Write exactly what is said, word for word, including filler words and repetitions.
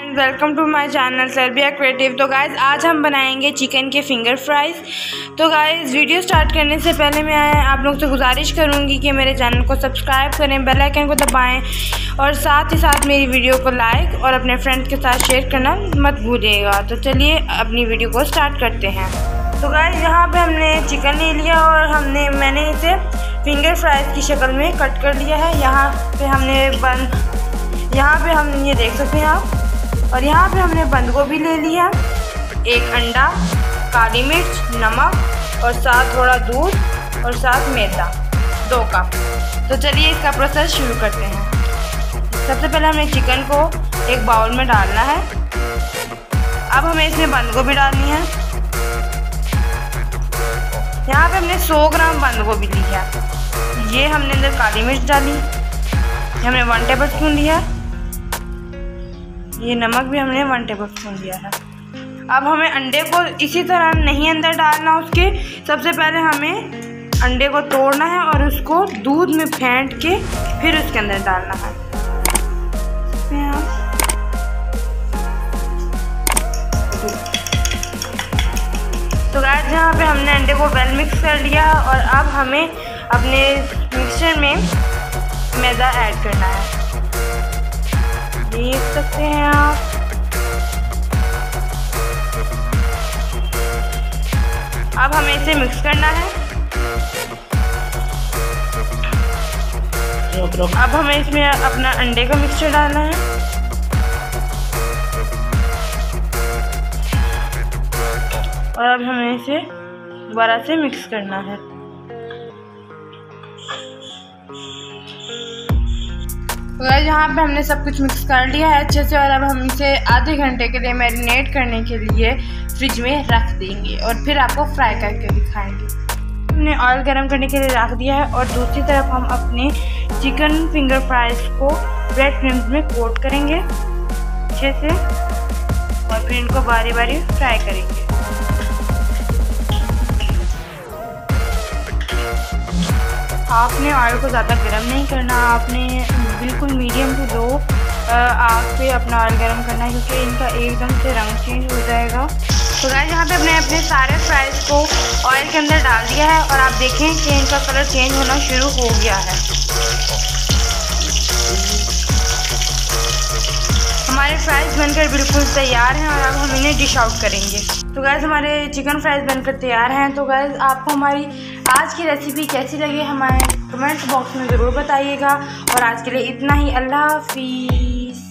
Friends, welcome to my channel Serbia creative. तो guys आज हम बनाएंगे चिकन के फिंगर फ्राइज़। तो गाइज़ वीडियो स्टार्ट करने से पहले मैं आप लोग से गुजारिश करूंगी कि मेरे चैनल को सब्सक्राइब करें, बेल आइकन को दबाएं और साथ ही साथ मेरी वीडियो को लाइक और अपने फ्रेंड्स के साथ शेयर करना मत भूलिएगा। तो चलिए अपनी वीडियो को स्टार्ट करते हैं। तो गाइज़ यहाँ पर हमने चिकन ले लिया और हमने मैंने इसे फिंगर फ्राइज़ की शक्ल में कट कर लिया है। यहाँ पर हमने बंद यहाँ पे हम ये देख सकते हैं आप। और यहाँ पे हमने बंद गोभी ले लिया, एक अंडा, काली मिर्च, नमक और साथ थोड़ा दूध और साथ मैदा दो कप। तो चलिए इसका प्रोसेस शुरू करते हैं। सबसे पहले हमें चिकन को एक बाउल में डालना है। अब हमें इसमें बंद गोभी डालनी है। यहाँ पे हमने सौ ग्राम बंद गोभी ली है। ये हमने अंदर काली मिर्च डाली, हमने वन टेबल स्पून लिया। ये नमक भी हमने वन टेबल स्पून दिया है। अब हमें अंडे को इसी तरह नहीं अंदर डालना उसके। सबसे पहले हमें अंडे को तोड़ना है और उसको दूध में फेंट के फिर उसके अंदर डालना है। तो गाइस यहाँ पे हमने अंडे को वेल मिक्स कर लिया और अब हमें अपने मिक्सचर में मैदा ऐड करना है। देख सकते हैं आप। अब हमें इसे मिक्स करना है। अब हमें इसमें अपना अंडे का मिक्सचर डालना है। और अब हमें इसे दोबारा से मिक्स करना है। तो गाइस यहाँ पे हमने सब कुछ मिक्स कर लिया है अच्छे से और अब हम इसे आधे घंटे के लिए मैरिनेट करने के लिए फ्रिज में रख देंगे और फिर आपको फ्राई करके दिखाएंगे। हमने ऑयल गरम करने के लिए रख दिया है और दूसरी तरफ हम अपने चिकन फिंगर फ्राइज को ब्रेड क्रिम्स में कोट करेंगे अच्छे से और फिर इनको बारी बारी फ्राई करेंगे। आपने ऑयल को ज़्यादा गर्म नहीं करना, आपने बिल्कुल मीडियम टू लो आग पे अपना ऑयल गर्म करना है क्योंकि इनका एकदम से रंग चेंज हो जाएगा। तो गाइस यहाँ पे अपने अपने सारे फ्राइज़ को ऑयल के अंदर डाल दिया है और आप देखें कि इनका कलर चेंज होना शुरू हो गया है। हमारे फ्राइज़ बनकर बिल्कुल तैयार हैं और अब हम इन्हें डिश आउट करेंगे। तो गाइस हमारे चिकन फ्राइज़ बनकर तैयार हैं। तो गाइस आपको हमारी आज की रेसिपी कैसी लगी हमारे कमेंट बॉक्स में ज़रूर बताइएगा और आज के लिए इतना ही। अल्लाह हाफिज़।